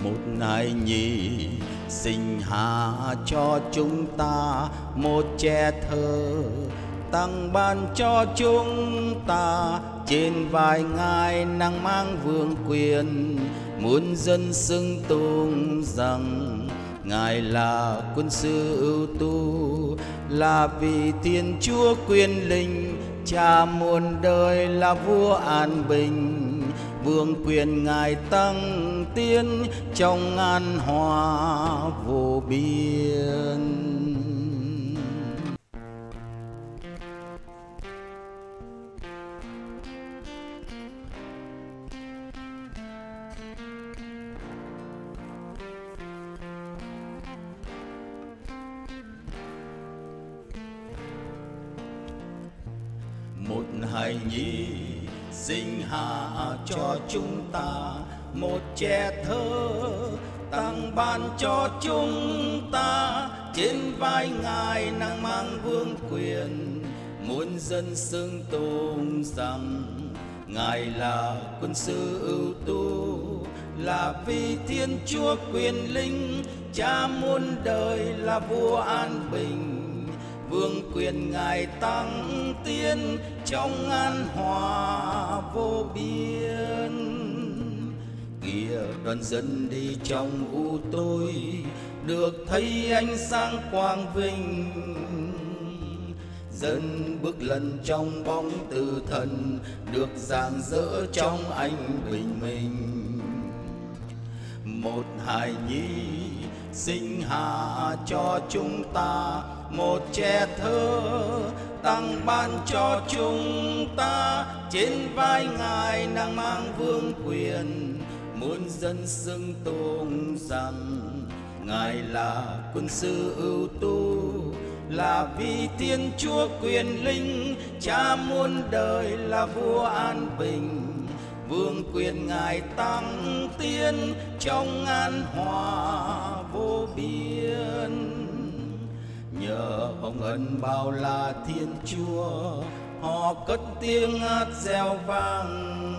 Một hài nhi sinh hạ cho chúng ta một trẻ thơ, tặng ban cho chúng ta trên vai ngài nang mang vương quyền. Muôn dân xưng tôn rằng ngài là quân sư ưu tú, là vị Thiên Chúa quyền linh, cha muôn đời là vua an bình. Vương quyền ngài tăng tiến trong ngàn hoa vô biên. Một hài nhi sinh hạ cho chúng ta một trẻ thơ, tặng ban cho chúng ta trên vai ngài nang mang vương quyền. Muôn dân xưng tôn rằng ngài là quân sư ưu tú, là vị Thiên Chúa quyền linh, cha muôn đời là vua an bình. Vương quyền ngài tăng tiến trong ngàn hoa vô biên. Kìa đoàn dân đi trong u tối, được thấy ánh sáng quang vinh. Dân bước lần trong bóng từ thần, được rạng rỡ trong ánh bình minh. Một hài nhi sinh hạ cho chúng ta một trẻ thơ, tặng ban cho chúng ta trên vai ngài nang mang vương quyền. Muôn dân xưng tôn rằng ngài là quân sư ưu tú, là vị Thiên Chúa quyền linh, cha muôn đời là vua an bình. Vương quyền ngài tăng tiến trong ngàn hoa vô biên. Nhờ hồng ân bao la Thiên Chúa, họ cất tiếng hát reo vang.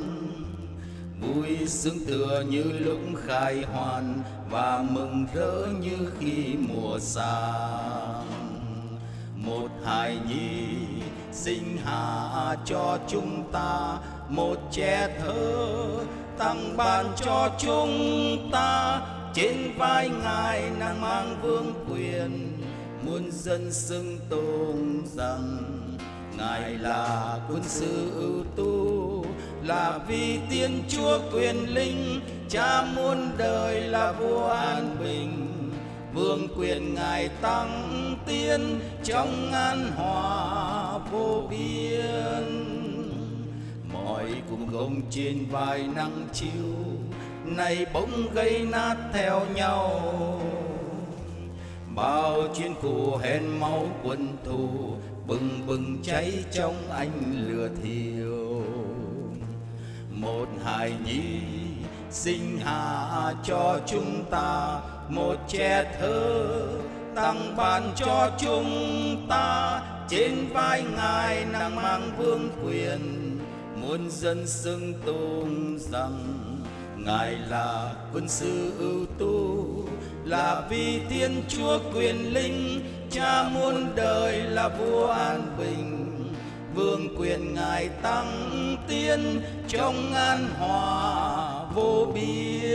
Vui sướng tựa như lúc khai hoàn, và mừng rỡ như khi mùa sang. Một hài nhi sinh hạ cho chúng ta một trẻ thơ, tặng ban cho chúng ta trên vai ngài nang mang vương quyền. Muôn dân xưng tôn rằng ngài là quân sư ưu tú, là vị Thiên Chúa quyền linh, cha muôn đời là vua an bình. Vương quyền ngài tăng tiến trong ngàn hoa vô biên. Mọi cùng gồng trên vai nắng chiều, nay bỗng gây nát theo nhau. Bao chiến cụ hèn máu quân thù, bừng bừng cháy trong ánh lửa thiêu. Một hài nhi sinh hạ cho chúng ta một trẻ thơ, tặng ban cho chúng ta trên vai ngài nang mang vương quyền. Muôn dân xưng tôn rằng ngài là quân sư ưu tú, là vị Thiên Chúa quyền linh, cha muôn đời là vua an bình. Vương quyền ngài tăng tiến trong ngàn hoa vô biên.